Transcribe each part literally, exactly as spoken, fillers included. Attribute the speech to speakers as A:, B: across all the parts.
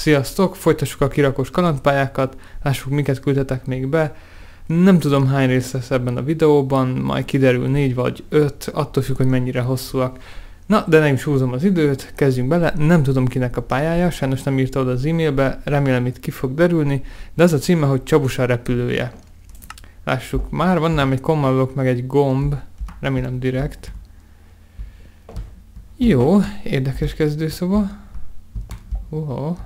A: Sziasztok, folytassuk a kirakós kalandpályákat, lássuk miket küldtetek még be. Nem tudom hány rész lesz ebben a videóban, majd kiderül négy vagy öt, attól függ, hogy mennyire hosszúak. Na, de nem is húzom az időt, kezdjünk bele. Nem tudom kinek a pályája, sajnos nem írta oda az e-mailbe, remélem itt ki fog derülni, de az a címe, hogy Csabusa repülője. Lássuk, már van nálam egy command meg egy gomb, remélem direkt. Jó, érdekes kezdőszoba. Uha.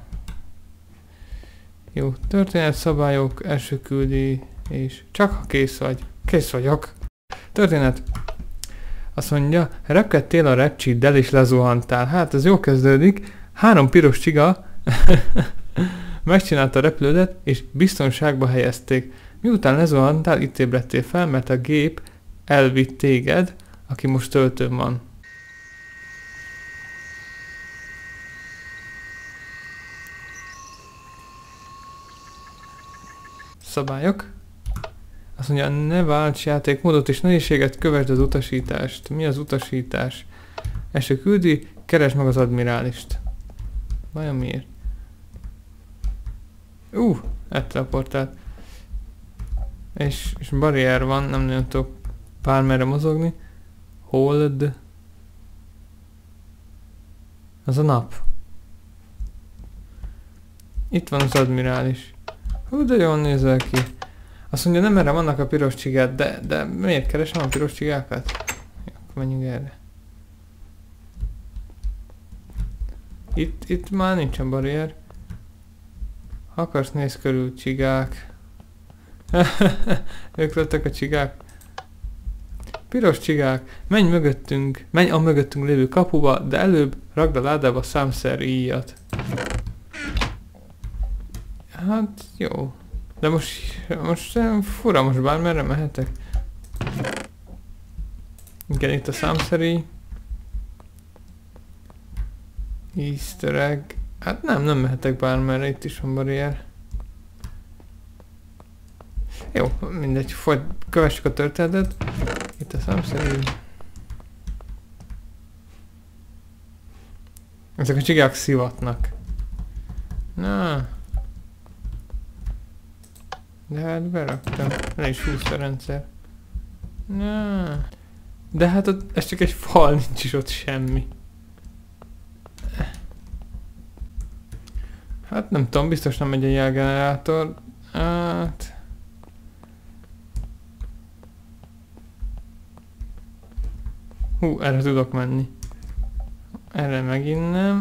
A: Jó, történetszabályok, első küldi, és csak ha kész vagy. Kész vagyok. Történet. Azt mondja, repkedtél a repcsiddel és lezuhantál. Hát ez jó kezdődik. Három piros csiga megcsinálta a repülődet és biztonságba helyezték. Miután lezuhantál, itt ébredtél fel, mert a gép elvitt téged, aki most töltőn van. Szabályok. Azt mondja, ne válts játékmódot és nehézséget, kövesd az utasítást. Mi az utasítás? Első küldi, keresd meg az admirálist. Vajon miért? Uh, elteleportált. És, és barrier van, nem nagyon tudok bármerre mozogni. Hold. Az a nap. Itt van az admirális. Hú, de jól nézel ki. Azt mondja, nem erre vannak a piros csigák, de, de miért keresem a piros csigákat? Ja, akkor menjünk erre. Itt, itt már nincsen barrier. Ha akarsz, nézz körül, csigák. Ők lettek a csigák. Piros csigák, menj mögöttünk, menj a mögöttünk lévő kapuba, de előbb ragd a ládába számszer íjat. Hát jó. De most, most fura, most bármerre mehetek. Igen, itt a számszeri. Easter egg. Hát nem, nem mehetek bármerre, itt is van barrier. Jó, mindegy, folyt, kövessük a történetet. Itt a számszeri. Ezek a csigák szivatnak. Na. De hát beraktam. Le is húzta a rendszer. Na. De hát ott, ez csak egy fal, nincs is ott semmi. Hát nem tudom, biztos nem megy a jelgenerátor. Hát... Hú, erre tudok menni. Erre megint nem.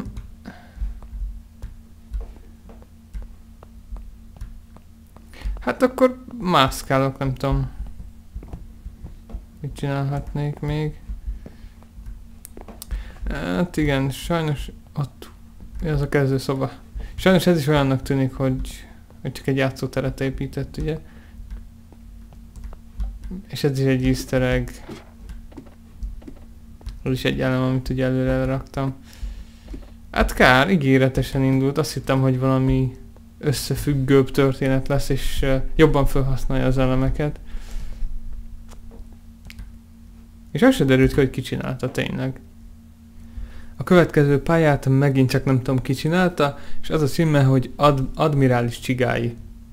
A: Hát akkor mászkálok, nem tudom. Mit csinálhatnék még? Hát igen, sajnos ott... Ez a kezdőszoba. Sajnos ez is olyannak tűnik, hogy, hogy csak egy játszóteret épített, ugye? És ez is egy easter egg. Ez is egy elem, amit ugye előre raktam. Hát kár, ígéretesen indult. Azt hittem, hogy valami összefüggőbb történet lesz, és uh, jobban felhasználja az elemeket. És az se derült ki, hogy ki csinálta tényleg. A következő pályát megint csak nem tudom ki csinálta, és az a címe, hogy Ad Admirális csigái.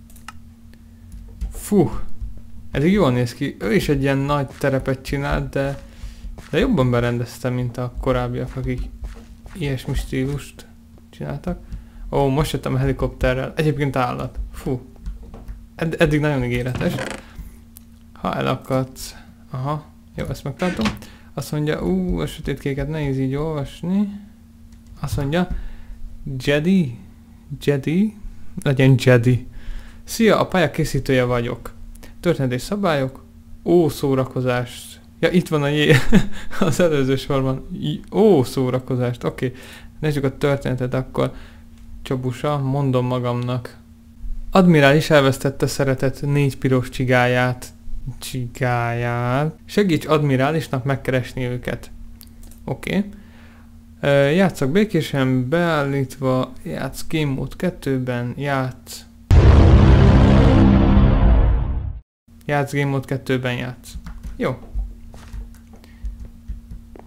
A: Fú, eddig jól néz ki. Ő is egy ilyen nagy terepet csinált, de, de jobban berendezte, mint a korábbiak, akik ilyesmi stílust csináltak. Ó, most jöttem a helikopterrel. Egyébként állat. Fú. Ed eddig nagyon ígéretes. Ha elakadsz... Aha. Jó, ezt megtartom. Azt mondja, ú, a sötétkéket nehéz így olvasni. Azt mondja, Jedi? Jedi? Legyen Jedi. Szia, a pálya készítője vagyok. Történet és szabályok. Ó, szórakozást. Ja, itt van a jé. Az előző sorban. Ó, szórakozást. Oké. Okay. Nézzük a történetet akkor. Csabusa, mondom magamnak. Admirális elvesztette szeretett négy piros csigáját. Csigáját. Segíts admirálisnak megkeresni őket. Oké. Okay. Játszok békésen, beállítva, játsz Game Mode kettőben, játsz. Játsz Game Mode kettőben, játsz. Jó.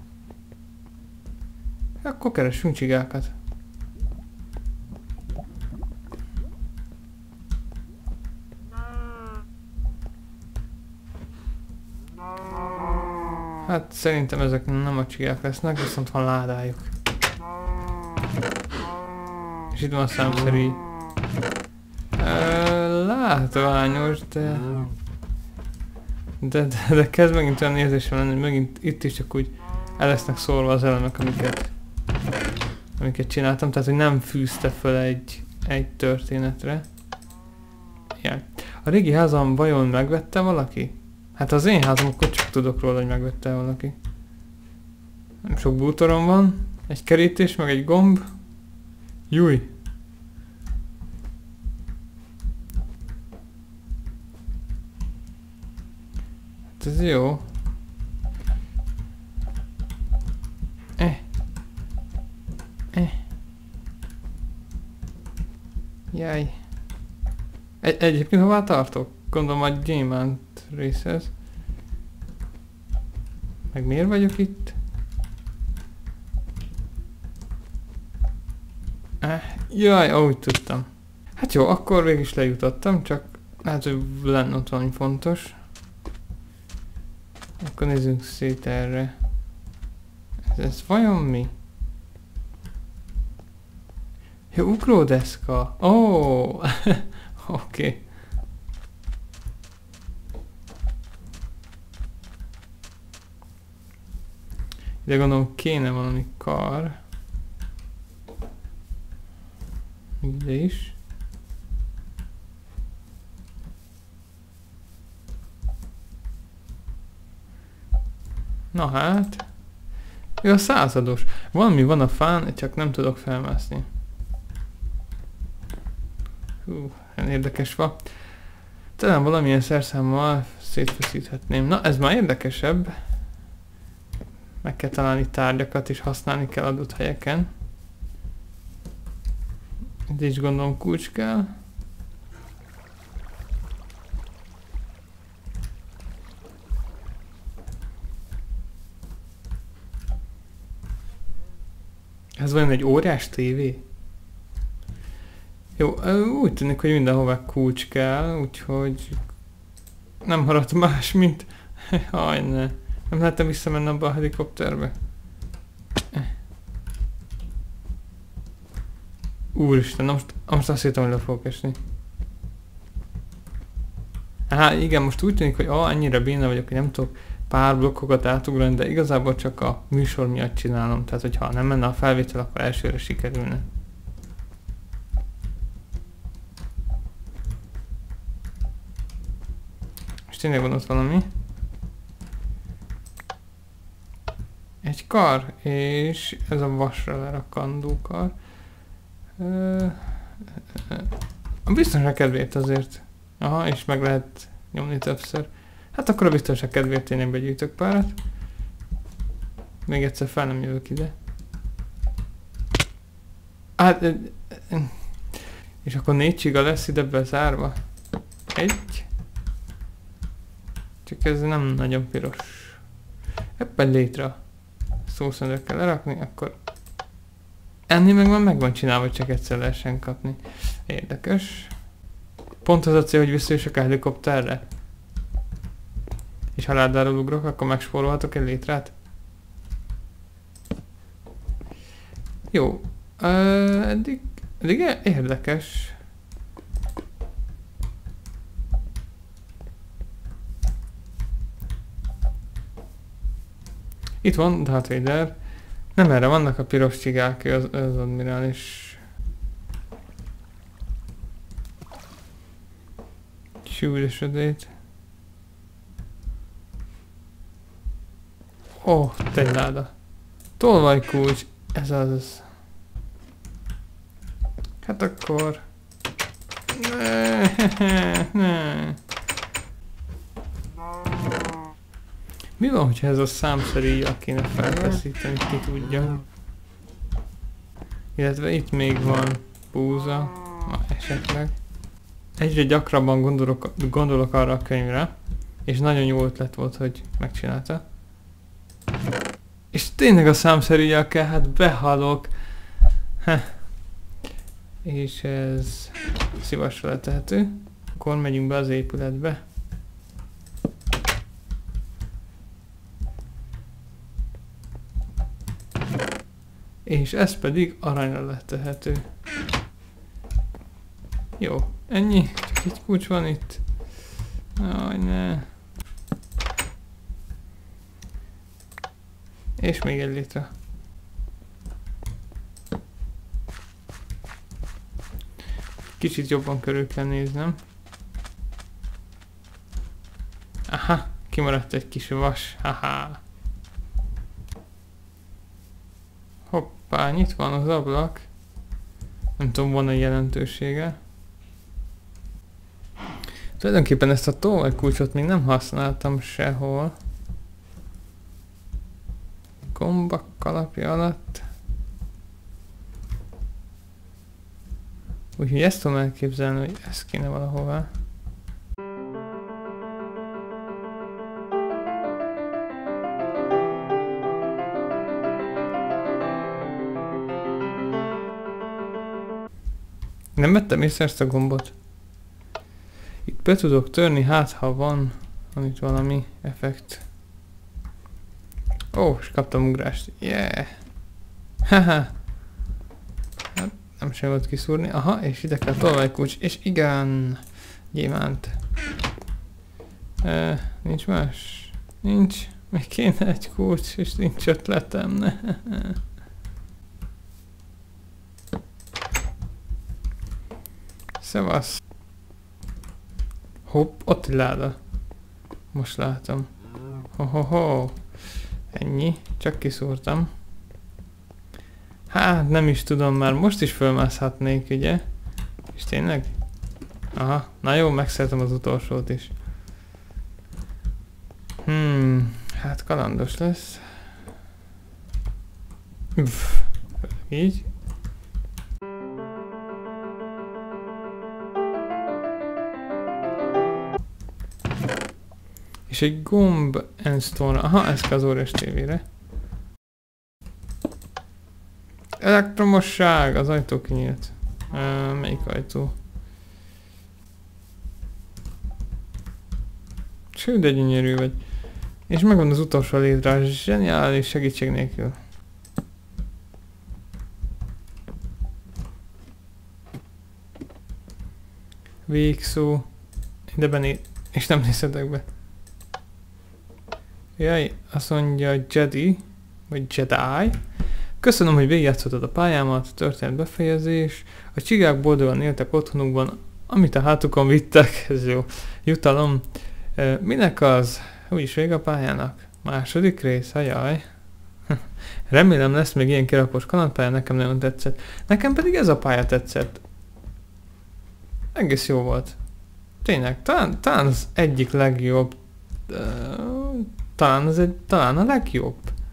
A: Akkor keressünk csigákat. Hát szerintem ezek nem a csigák lesznek, viszont van ládájuk. És itt van a számszerű. Látványos, de... De, de, de kezd megint olyan érzésem lenni, hogy megint itt is csak úgy el lesznek szórva az elemek, amiket, amiket csináltam, tehát hogy nem fűzte fel egy, egy történetre. Ja. A régi házam vajon megvette valaki? Hát az én házam, akkor csak tudok róla, hogy megvette valaki. Nem sok bútorom van, egy kerítés, meg egy gomb. Júj! Hát ez jó. Eh. Eh. Jaj. Egy egyébként hová tartok? Gondolom a gyémánt részhez. Meg miért vagyok itt? Eh, jaj, ahogy tudtam. Hát jó, akkor végig is lejutottam, csak hát, hogy lenne ott valami fontos. Akkor nézzünk szét erre. Ez, ez vajon mi? Ja, ugródeszka. Ó, oh. Oké. Okay. De gondolom kéne valami kar. Ide is. Na hát. Ő a százados. Valami van a fán, csak nem tudok felmászni. Hú, érdekes va. Talán valamilyen szerszámmal szétfeszíthetném. Na, ez már érdekesebb. Meg kell találni tárgyakat és használni kell adott helyeken. Itt is gondolom kulcs kell. Ez vajon egy óriás tévé? Jó, úgy tűnik, hogy mindenhová kulcs kell, úgyhogy nem maradt más, mint... Haj, ne. Nem lehetne visszamenni abba a helikopterbe. Úristen, most, most azt hittem, hogy le fogok esni. Á, igen, most úgy tűnik, hogy ah, annyira béna vagyok, hogy nem tudok pár blokkokat átugrani, de igazából csak a műsor miatt csinálom. Tehát, hogyha nem menne a felvétel, akkor elsőre sikerülne. És tényleg van ott valami. Egy kar, és ez a vasra lerakandó kar. A biztonság kedvéért azért. Aha, és meg lehet nyomni többször. Hát akkor a biztonság kedvéért tényleg begyűjtök párat. Még egyszer fel nem jövök ide. Hát... És akkor négy csiga lesz ide bezárva. Egy. Csak ez nem nagyon piros. Éppen létre. Szószöndről kell lerakni, akkor... Ennél meg van, meg van csinálva, csak egyszer lehessen kapni. Érdekes. Pont az a cél, hogy visszajössek a helikopterre. És ha ládáról ugrok, akkor megspórolhatok egy létrát. Jó. Uh, eddig, eddig érdekes. Itt van Darth Vader. Nem erre vannak a piros csigák, az, az admirális. Súlyosodét. Ó, oh, te láda. Tolvajkulcs. Ez az. Hát akkor... Ne, ne. Mi van, hogyha ez a számszerűjjel kéne felfeszíteni, ki tudja. Illetve itt még van búza, na, esetleg. Egyre gyakrabban gondolok, gondolok arra a könyvre, és nagyon jó ötlet volt, hogy megcsinálta. És tényleg a számszerűjjel kell, hát behalok. Heh. És ez szívasra letehető. Akkor megyünk be az épületbe. és ez pedig aranyra letehető. Jó, ennyi, csak egy kulcs van itt. Aj, ne. És még egy litra. Kicsit jobban körül kell néznem. Aha, kimaradt egy kis vas, haha. Hoppá, nyitva van az ablak. Nem tudom, van-e jelentősége. Tulajdonképpen ezt a tolvajkulcsot még nem használtam sehol. Gombak kalapja alatt. Úgyhogy ezt tudom elképzelni, hogy ez kéne valahová. Nem vettem észre ezt a gombot. Itt be tudok törni, hát ha van, van itt valami effekt. Ó, és kaptam ugrást. Yeah! Haha! Hát nem sem volt kiszúrni. Aha, és ide kell tolvajkulcs. És igen! Gyémánt. E, nincs más? Nincs. Még kéne egy kulcs, és nincs ötletem. Szevasz. Hopp, ott egy láda. Most látom. Ho-ho-ho. Ennyi. Csak kiszúrtam. Hát nem is tudom, már most is fölmászhatnék, ugye? És tényleg? Aha. Na jó, megszertem az utolsót is. Hmm. Hát kalandos lesz. Uff. Így. És egy gomb endstone. Aha, ez kell az óriás tévére. Elektromosság! Az ajtó kinyílt. Uh, melyik ajtó? Sőt, de gyönyörű vagy. És megvan az utolsó létre, zseniális segítség nélkül. Végszó. De bené... És nem nézhetek be. Jaj, azt mondja Jedi, vagy Jedi. Köszönöm, hogy végigjátszottad a pályámat, történt befejezés. A csigák boldogan éltek otthonukban, amit a hátukon vittek, ez jó. Jutalom. E, minek az? Úgyis vége a pályának. Második rész, ajaj. Remélem lesz még ilyen kirakós kalandpálya, nekem nagyon tetszett. Nekem pedig ez a pálya tetszett. Egész jó volt. Tényleg, talán, talán az egyik legjobb. Uh, talán az egy, talán a legjobb.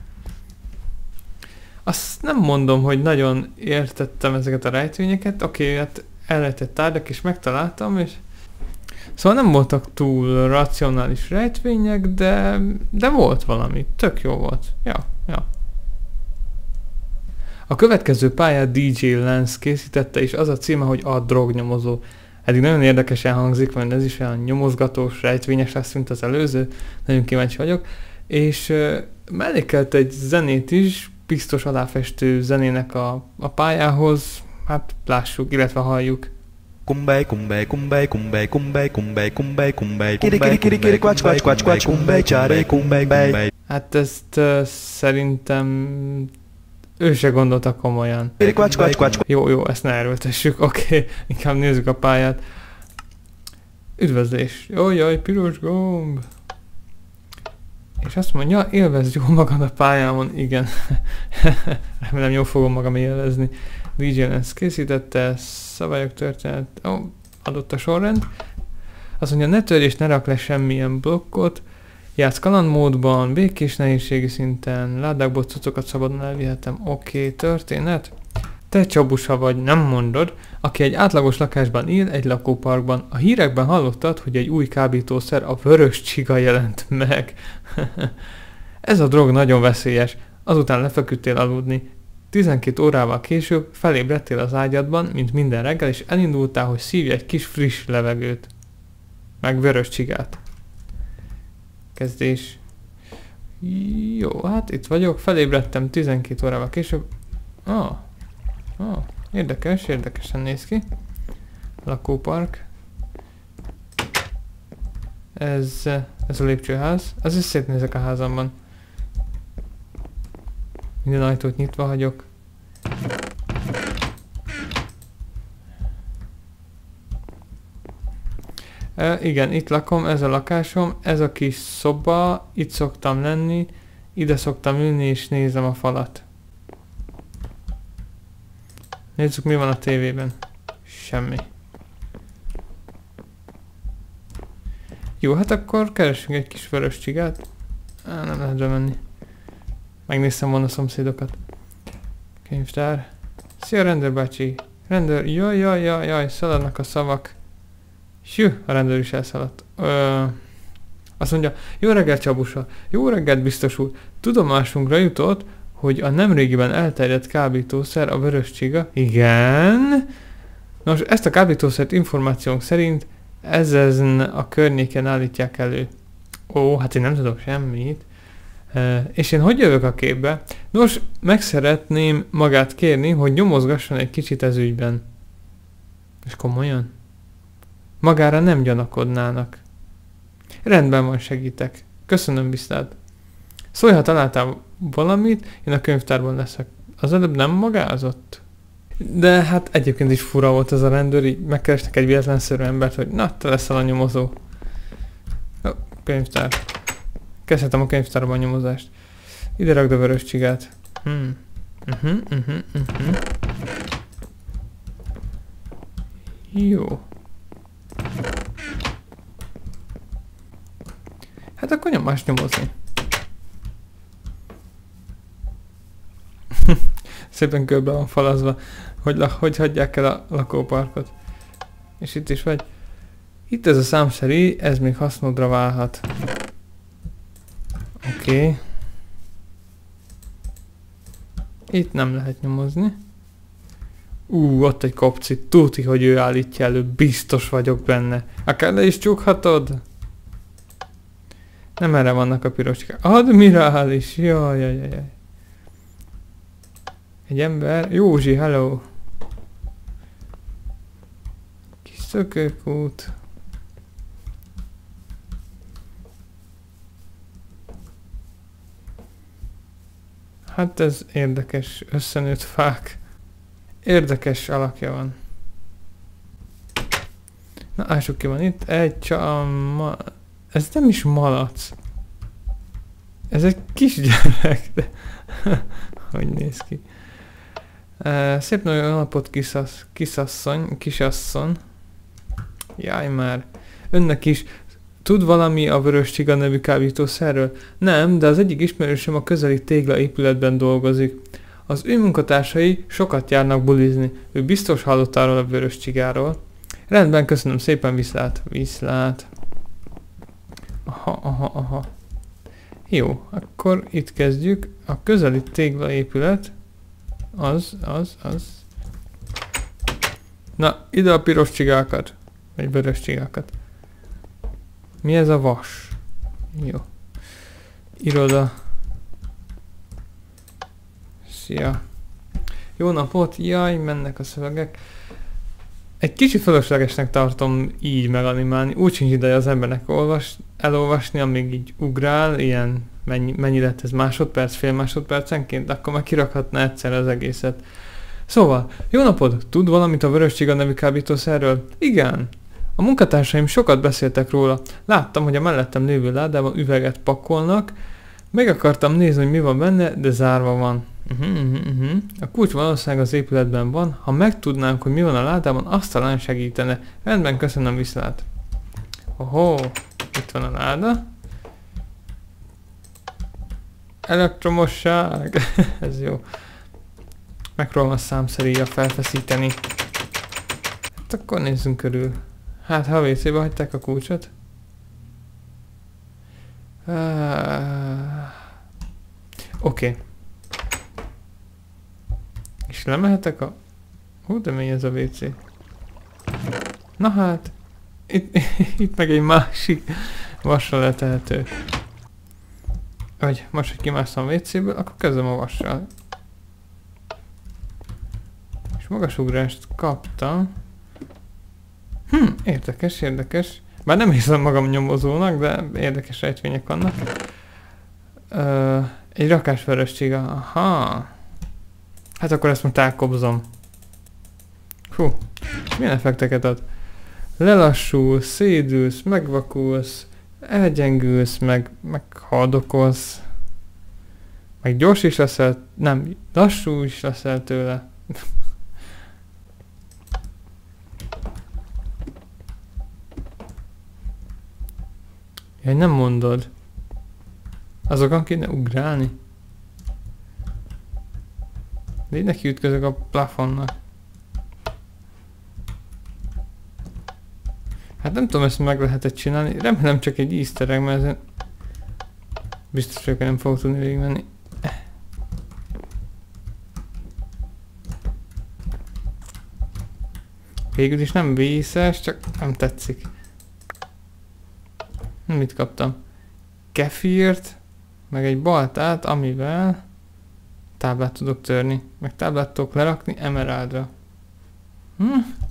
A: Azt nem mondom, hogy nagyon értettem ezeket a rejtvényeket. Oké, okay, hát elrejtett tárgyak is megtaláltam, és szóval nem voltak túl racionális rejtvények, de, de volt valami. Tök jó volt. Ja, ja. A következő pályát dé dzsé Lance készítette, és az a címe, hogy a drognyomozó. Eddig nagyon érdekesen hangzik, mert ez is olyan nyomozgatós, rejtvényes lesz, mint az előző. Nagyon kíváncsi vagyok. És uh, mellékelt egy zenét is, biztos aláfestő zenének a, a pályához. Hát lássuk, illetve halljuk.
B: Kumbay, kumbay, kumbay, kumbay, kumbay, kumbay, kumbay, kumbay, kiri kiri kiri kiri kwacs kwacs kwacs kwacs kumbay csáré kumbay bay.
A: Hát ezt uh, szerintem ő se gondolta komolyan. Jó, jó, ezt ne erőltessük, oké, okay. Inkább nézzük a pályát. Üdvözlés. Jaj, jaj, piros gomb. És azt mondja, élvezd jól magad a pályámon, igen. Remélem jól fogom magam élvezni. dé dzsé Lance készítette, szabályok történet, ó, oh, adott a sorrend. Azt mondja, ne törj és ne rak le semmilyen blokkot. Játsz kalandmódban, békés nehézségi szinten, ládákból cuccokat szabadon elvihetem. Oké, okay, történet. Te csabusa vagy, nem mondod, aki egy átlagos lakásban él, egy lakóparkban. A hírekben hallottad, hogy egy új kábítószer, a vörös csiga jelent meg. Ez a drog nagyon veszélyes. Azután lefeküdtél aludni. tizenkét órával később felébredtél az ágyadban, mint minden reggel, és elindultál, hogy szívj egy kis friss levegőt. Meg vörös csigát. Kezdés. Jó, hát itt vagyok, felébredtem tizenkét órával később. Ah. Ah. Érdekes, érdekesen néz ki. Lakópark. Ez, ez a lépcsőház. Azért szétnézek a házamban. Minden ajtót nyitva hagyok. E, igen, itt lakom, ez a lakásom, ez a kis szoba, itt szoktam lenni, ide szoktam ülni és nézem a falat. Nézzük, mi van a tévében. Semmi. Jó, hát akkor keresünk egy kis vörös csigát. Á, nem lehet bemenni. Megnéztem volna a szomszédokat. Könyvtár. Szia, rendőr bácsi. Rendőr, jaj, jaj, jaj, jaj, szaladnak a szavak. Sjú, a rendőr is elszaladt. Ö, azt mondja, jó reggelt Csabusa, jó reggelt biztos úr. Tudomásunkra jutott, hogy a nemrégiben elterjedt kábítószer a vörös csiga. Igen. Nos, ezt a kábítószert információnk szerint ezen a környéken állítják elő. Ó, hát én nem tudok semmit. E, és én hogy jövök a képbe? Nos, meg szeretném magát kérni, hogy nyomozgasson egy kicsit ez ügyben. És komolyan? Magára nem gyanakodnának. Rendben van, segítek. Köszönöm, viszlát. Szólj, ha találtál valamit, én a könyvtárban leszek. Az előbb nem magázott? De hát egyébként is fura volt az a rendőr, így megkerestek egy véletlenszerű embert, hogy na, te leszel a nyomozó. Jó, könyvtár. Kezdhetem a könyvtárban a nyomozást. Ide rakd a vörös csigát. Hmm. Uh-huh, uh-huh, uh-huh. Jó. Hát akkor nyomás nyomozni. Szépen körbe van falazva, hogy, hogy hagyják el a lakóparkot. És itt is vagy. Itt ez a számszeri, ez még hasznodra válhat. Oké. Okay. Itt nem lehet nyomozni. Ú, ott egy kopci, tuti, hogy ő állítja elő, biztos vagyok benne. Akár le is csukhatod? Nem erre vannak a pirocskák. Admirális, jaj, jaj, jaj. Egy ember, Józsi, hello. Kis szökőkút. Hát ez érdekes, összenőtt fák. Érdekes alakja van. Na, lássuk ki van itt. Egy csama... Ez nem is malac. Ez egy kisgyerek, de... hogy néz ki. Uh, szép nagyon napot, kisasz, kisasszony, kisasszony. Jaj már. Önnek is tud valami a vörös csiga nevű kábítószerről? Nem, de az egyik ismerősöm a közeli tégla épületben dolgozik. Az ő munkatársai sokat járnak bulizni. Ő biztos hallott arról a vörös csigáról. Rendben, köszönöm szépen, viszlát. Viszlát. Aha, aha, aha. Jó, akkor itt kezdjük. A közeli tégla épület. Az, az, az. Na, ide a piros csigákat. Vagy vörös csigákat. Mi ez a vas? Jó. Iroda. Szia. Jó napot, jaj, mennek a szövegek. Egy kicsit fölöslegesnek tartom így meganimálni. Úgy sincs ideje az embernek olvas, elolvasni, amíg így ugrál, ilyen mennyi, mennyi lett ez, másodperc, fél másodpercenként, akkor már kirakhatna egyszer az egészet. Szóval, jó napot! Tud valamit a vörös csiga nevű kábítószerről? Igen. A munkatársaim sokat beszéltek róla. Láttam, hogy a mellettem lévő ládában üveget pakolnak. Meg akartam nézni, hogy mi van benne, de zárva van. Uh-huh, uh-huh, uh-huh. A kulcs valószínűleg az épületben van. Ha megtudnánk, hogy mi van a ládában, azt talán segítene. Rendben, köszönöm, viszlát. Ohó, itt van a láda. Elektromosság. Ez jó. Megpróbálom a számszeríjjal felfeszíteni. Hát akkor nézzünk körül. Hát, ha a vé cébe hagyták a kulcsot. Uh, Oké. Okay. És lemehetek a... Hú, de mély ez a vé cé. Na hát. Itt, itt meg egy másik vassal letehető. Vagy most, hogy kimászom a vé céből, akkor kezdem a vassal. És magasugrást kaptam. Hm, érdekes, érdekes. Bár nem hiszem magam nyomozónak, de érdekes rejtvények vannak. Ö, egy rakás vöröscsiga. Aha. Hát akkor ezt most elkobzom. Hú, milyen effekteket ad? Lelassulsz, szédülsz, megvakulsz, elgyengülsz, meg, meg haldokolsz. Meg gyors is leszel, nem, lassú is leszel tőle. Jaj, nem mondod. Azokon kéne ugrálni. De így neki ütközök a plafonnak. Hát nem tudom, ezt meg lehetett csinálni. Remélem csak egy easter egg, mert ezen biztos vagyok, hogy nem fogok tudni végigmenni. Végül is nem vészes, csak nem tetszik. Mit kaptam? Kefírt, meg egy baltát, amivel táblát tudok törni. Meg táblát tudok lerakni emeraldra. Hm?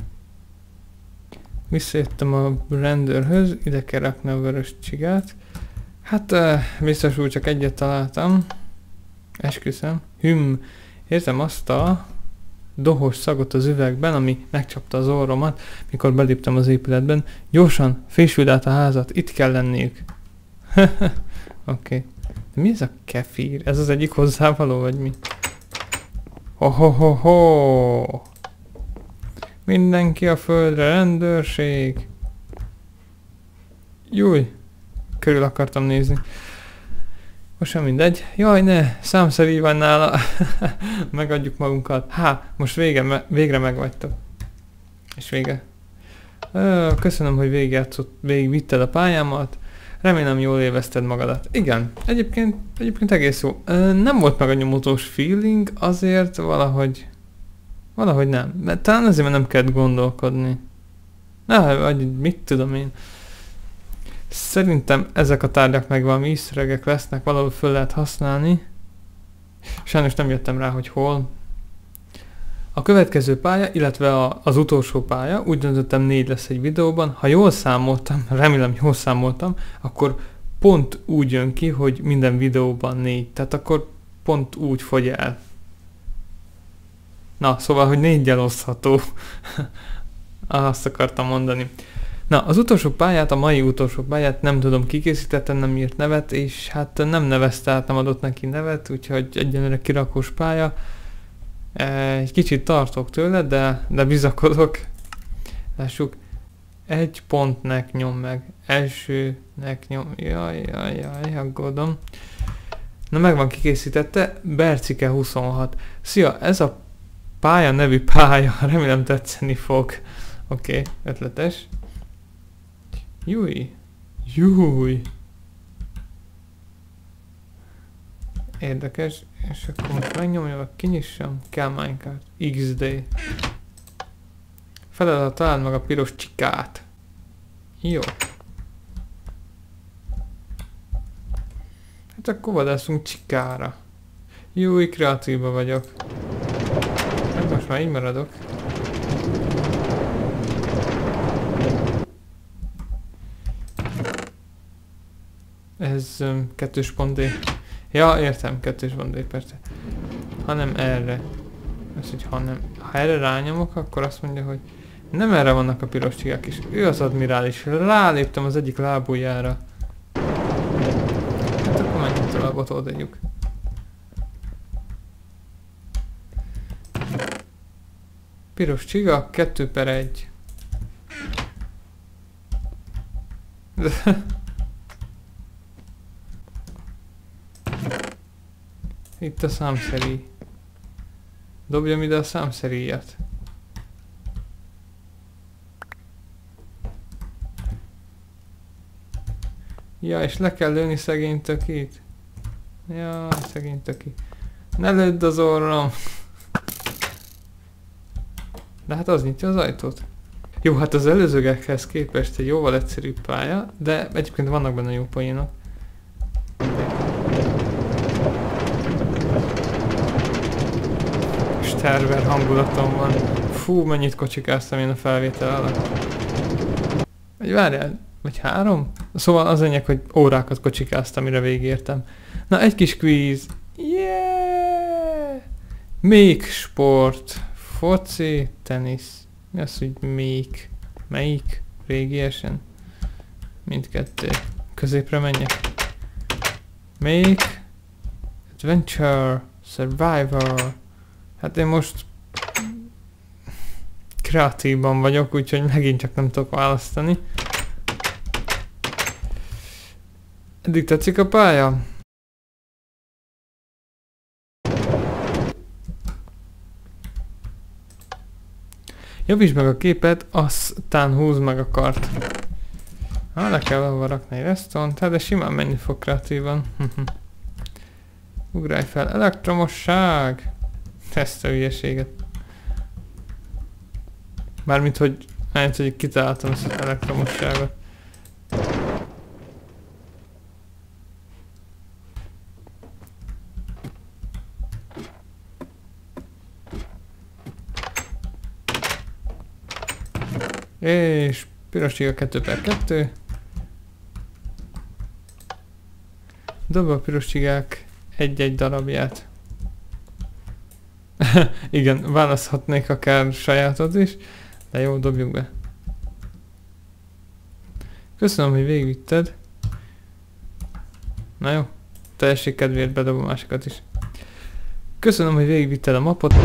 A: Visszajöttem a rendőrhöz, ide kell rakni a vörös csigát. Hát uh, biztos úgy csak egyet találtam. Esküszöm. Hüm. Érzem azt a dohos szagot az üvegben, ami megcsapta az orromat, mikor beléptem az épületben. Gyorsan, fésüld át a házat, itt kell lenniük. Oké. Okay. De mi ez a kefír? Ez az egyik hozzávaló, vagy mi? Ho-ho-ho-ho! Mindenki a földre, rendőrség! Júj! Körül akartam nézni. Most sem mindegy. Jaj, ne! Számszerű van nála. Megadjuk magunkat. Há, most vége, me végre megvagytok. És vége. Ö, köszönöm, hogy végigjátszott, végigvitted a pályámat. Remélem jól élvezted magadat. Igen, egyébként, egyébként egész jó. Ö, nem volt meg a nyomozós feeling, azért valahogy... Valahogy nem. Mert talán azért, mert nem kellett gondolkodni. Na, vagy mit tudom én. Szerintem ezek a tárgyak meg valami easter egg-ek lesznek, valahol föl lehet használni. Sajnos nem jöttem rá, hogy hol. A következő pálya, illetve a, az utolsó pálya, úgy döntöttem, négy lesz egy videóban. Ha jól számoltam, remélem jól számoltam, akkor pont úgy jön ki, hogy minden videóban négy. Tehát akkor pont úgy fogy el. Na, szóval, hogy néggyel osztható. Azt akartam mondani. Na, az utolsó pályát, a mai utolsó pályát nem tudom, kikészítettem, nem írt nevet, és hát nem nevezte, hát nem adott neki nevet, úgyhogy egyenlőre kirakós pálya. Egy kicsit tartok tőle, de, de bizakodok. Lássuk. Egy pontnek nyom meg. Elsőnek nyom. Jaj, jaj, jaj, aggódom. Na, meg van kikészítette. Bercike huszonhat. Szia, ez a pálya nevű pálya. Remélem tetszeni fog. Oké, okay, ötletes. Júj. Júj. Érdekes. És akkor most megnyomja, kinyissam. Kell Minecraft. iksz dé. Feladat, találd meg a piros csikát. Jó. Hát akkor vadászunk csikára. Júj, kreatívba vagyok. Hát most már így maradok. Ez um, kettős pont D. Ja, értem, kettős pont D, persze. Hanem erre. Az, hogy hanem. Ha erre rányomok, akkor azt mondja, hogy nem erre vannak a piros csigák is. Ő az admirális. Ráléptem az egyik lábujjára. Hát akkor menjünk tovább, ott oldjuk. Piros csiga, kettő per egy. Itt a számszerű. Dobjam ide a számszerűjét. Ja, és le kell lőni szegény tökit. Ja, szegény töki. Ne lődd az orrom! De hát az nyitja az ajtót. Jó, hát az előzőekhez képest egy jóval egyszerűbb pálya, de egyébként vannak benne jó poénok. És terver hangulatom van. Fú, mennyit kocsikáztam én a felvétel alatt. Vagy várjál, vagy három? Szóval az lényeg, hogy órákat kocsikáztam, mire végértem. Na, egy kis quiz. Yeah! Még sport. Foci, tenisz. Mi az, hogy még? Melyik? Régiesen? Mindkettő. Középre menjek. Még. Adventure. Survivor. Hát én most kreatívban vagyok, úgyhogy megint csak nem tudok választani. Eddig tetszik a pálya? Javítsd meg a képet, aztán húzd meg a kart. Ha, le kell valahol rakni egy resztont, hát de simán menni fog kreatívan. Ugrálj fel, elektromosság! Ezt a hülyeséget. Mármint, hogy mármint, hogy kitaláltam ezt az elektromosságot. És piros csiga kettő per kettő. Dobd a piros csigák egy-egy darabját. Igen, választhatnék akár sajátot is, de jó, dobjuk be. Köszönöm, hogy végigvitted. Na jó, teljesség kedvéért bedobom másikat is. Köszönöm, hogy végigvitted a mapot.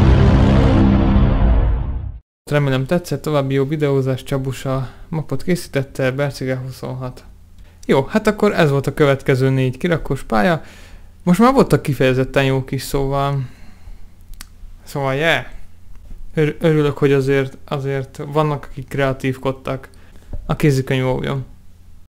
A: Remélem tetszett, további jó videózás, Csabusa mapot készítette, Bercige huszonhat. Jó, hát akkor ez volt a következő négy kirakós pálya. Most már voltak kifejezetten jók is, szóval... Szóval, yeah! Ör örülök, hogy azért, azért vannak, akik kreatívkodtak. A kézikönyv óvjon.